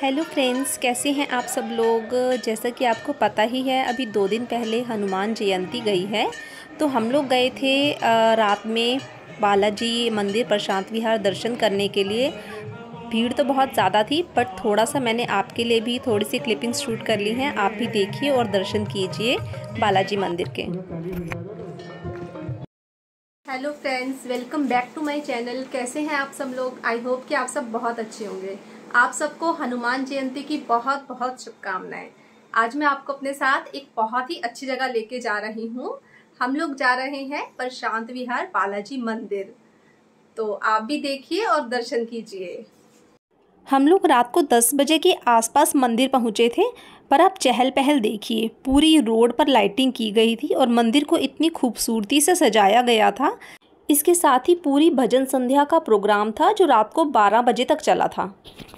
Hello friends, कैसे हैं आप सब लोग। जैसा कि आपको पता ही है, अभी 2 दिन पहले हनुमान जयंती गई है। तो हम लोग गए थे रात में बालाजी मंदिर प्रशांत विहार दर्शन करने के लिए। भीड़ तो बहुत ज़्यादा थी, बट थोड़ा सा मैंने आपके लिए भी थोड़ी सी क्लिपिंग्स शूट कर ली हैं। आप भी देखिए और दर्शन कीजिए बालाजी मंदिर के। Hello friends, welcome back to my channel. कैसे हैं आप सब लोग। आई होप कि आप सब बहुत अच्छे होंगे। आप सबको हनुमान जयंती की बहुत बहुत शुभकामनाएं। आज मैं आपको अपने साथ एक बहुत ही अच्छी जगह लेके जा रही हूँ। हम लोग जा रहे हैं प्रशांत विहार बालाजी मंदिर। तो आप भी देखिए और दर्शन कीजिए। हम लोग रात को 10 बजे के आसपास मंदिर पहुँचे थे, पर आप चहल पहल देखिए। पूरी रोड पर लाइटिंग की गई थी और मंदिर को इतनी खूबसूरती से सजाया गया था। इसके साथ ही पूरी भजन संध्या का प्रोग्राम था, जो रात को 12 बजे तक चला था।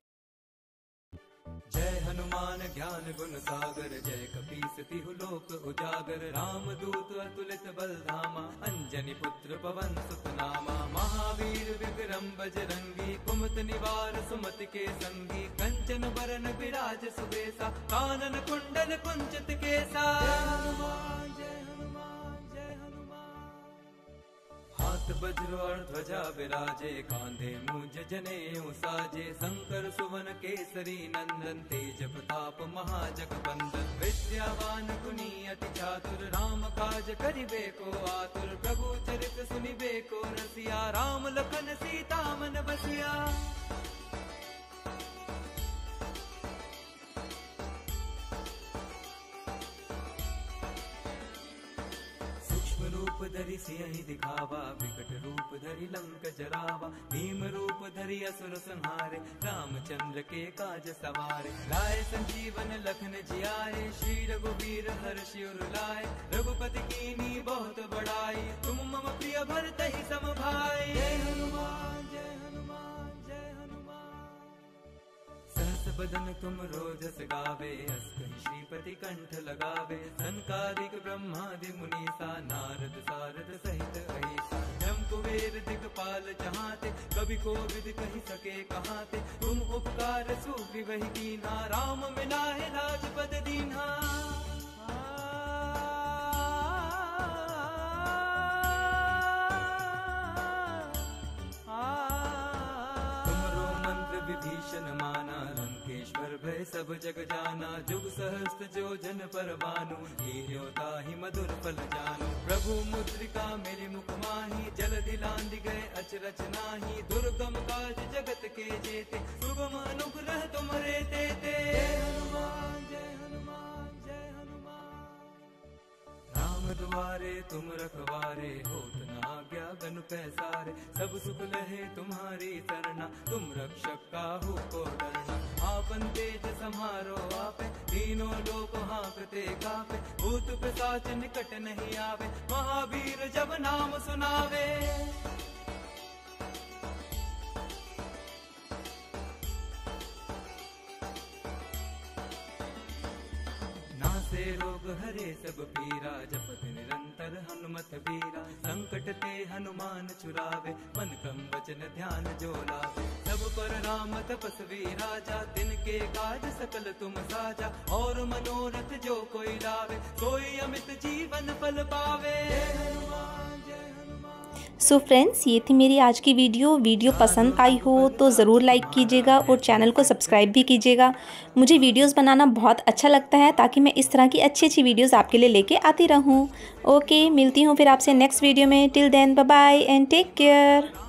जय हनुमान ज्ञान गुण सागर, जय कपीस तिहु लोक उजागर। राम दूत अतुलित बल धामा, अंजनी पुत्र पवन सुत नामा। महावीर विक्रम बजरंगी, कुमत निवार सुमति के संगी। कंचन बरन विराज सुबेसा, कानन कुंडल कुंचित केसा। जय हनुमान जय हनुमान। हाथ वज्र और ध्वजा विराजे, कांधे मूंज जनेऊ साजे। शंकर सुवन केसरी नंदन, तेज प्रताप महाजगबंदन। विद्यावान गुणी अति चातुर, राम काज करिबे को आतुर। प्रभु चरित सुनिबे को रसिया, राम लखन सीता मन बसिया। रूप धरि सियहि दिखावा, विकट रूप धरि लंक जरावा। भीम रूप धरि असुर संहारे, रामचंद्र के काज सवारे। लाए संजीवन लखन जियाए, श्री रघुवीर हर्षि उर लाए। रघुपति कीन्ही बहुत बड़ाई, तुम मम प्रिय भरतहि सम भाई। जय हनुमान जय हनुमान जय हनुमान। सहस बदन तुम रोजस गावे, अस कहि श्रीपति कंठ लगावे। सनकादिक ब्रह्मादि मुनीसा, नारद सारद सहित अहिसा। जम कुबेर दिगपाल जहाते, कवि कोविद कहि सके कहाते। तुम उपकार सुग्रीवहि कीन्हा, राम मिलाए राजपद दीन्हा। विभीषण माना, लंकेश्वर भय सब जग जाना। जुग सहस्त्र जो जन पर भानु, हीरो ताहि मधुर फल जानु। प्रभु मुद्रिका मेरे मुख माही, जल दिलांदि गए अचरज नाही। दुर्गम काज जगत के जेते, सुगम अनुग्रह तुम्हारे तेते। जय हनुमान जय हनुमान जय हनुमान। राम द्वारे तुम रखवारे, होत न आज्ञा गनु पैसारे। सब सुख लहे तुम्हारी सरना, तुम रक्षक काहू को डरना। आपन तेज समारो आपे, तीनों लोक हांकते कापे। भूत पिशाच निकट नहीं आवे, महावीर जब नाम सुनावे। से रोग हरे सब पीरा, जपत निरंतर हनुमत बीरा। संकट ते हनुमान छुड़ावे, मन क्रम वचन ध्यान जो लावे। सब पर राम तपस्वी राजा, तिनके काज सकल तुम साजा। और मनोरथ जो कोई लावे, सोई अमित जीवन फल पावे। जय हनुमान जय हनुमान। सो फ्रेंड्स, ये थी मेरी आज की वीडियो पसंद आई हो तो ज़रूर लाइक कीजिएगा और चैनल को सब्सक्राइब भी कीजिएगा। मुझे वीडियोस बनाना बहुत अच्छा लगता है, ताकि मैं इस तरह की अच्छी अच्छी वीडियोस आपके लिए लेके आती रहूं। ओके, मिलती हूँ फिर आपसे नेक्स्ट वीडियो में। Till then, bye bye and take care.